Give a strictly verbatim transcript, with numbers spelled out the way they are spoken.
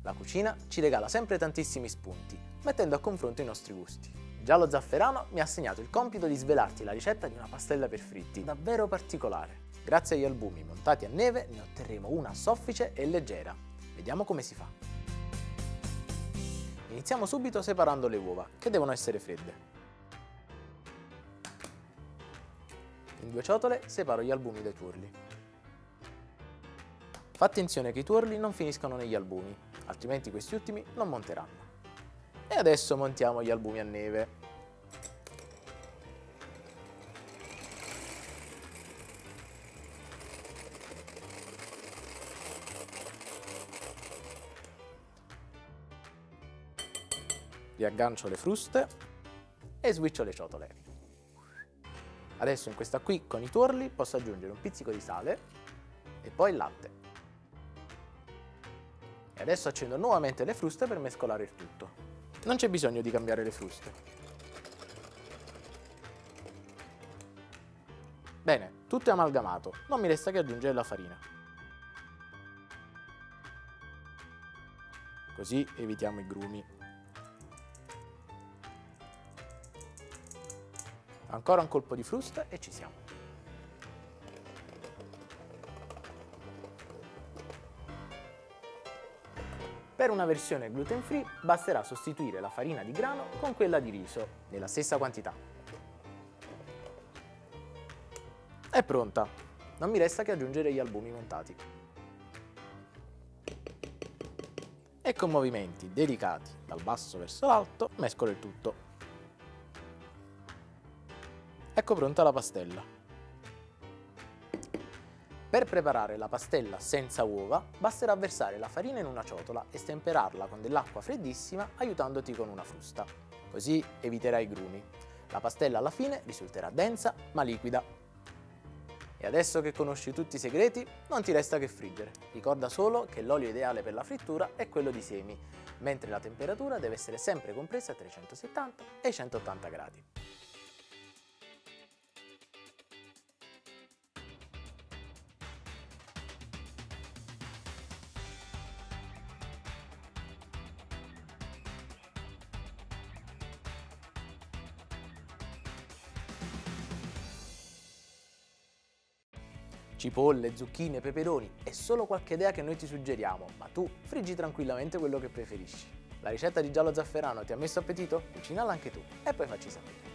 La cucina ci regala sempre tantissimi spunti, mettendo a confronto i nostri gusti. Giallo Zafferano mi ha assegnato il compito di svelarti la ricetta di una pastella per fritti davvero particolare. Grazie agli albumi montati a neve ne otterremo una soffice e leggera. Vediamo come si fa. Iniziamo subito separando le uova, che devono essere fredde. In due ciotole separo gli albumi dai tuorli. Fa attenzione che i tuorli non finiscano negli albumi, altrimenti questi ultimi non monteranno. E adesso montiamo gli albumi a neve. Riaggancio le fruste e switcho le ciotole. Adesso in questa qui con i tuorli posso aggiungere un pizzico di sale e poi il latte. E adesso accendo nuovamente le fruste per mescolare il tutto. Non c'è bisogno di cambiare le fruste. Bene, tutto è amalgamato, non mi resta che aggiungere la farina. Così evitiamo i grumi. Ancora un colpo di frusta e ci siamo. Per una versione gluten free basterà sostituire la farina di grano con quella di riso, nella stessa quantità. È pronta! Non mi resta che aggiungere gli albumi montati. E con movimenti delicati dal basso verso l'alto mescolo il tutto. Ecco pronta la pastella. Per preparare la pastella senza uova, basterà versare la farina in una ciotola e stemperarla con dell'acqua freddissima aiutandoti con una frusta. Così eviterai grumi. La pastella alla fine risulterà densa ma liquida. E adesso che conosci tutti i segreti, non ti resta che friggere. Ricorda solo che l'olio ideale per la frittura è quello di semi, mentre la temperatura deve essere sempre compresa tra i centosettanta e i centottanta gradi. Cipolle, zucchine, peperoni è solo qualche idea che noi ti suggeriamo, ma tu friggi tranquillamente quello che preferisci. La ricetta di giallo zafferano ti ha messo appetito? Cucinala anche tu e poi facci sapere.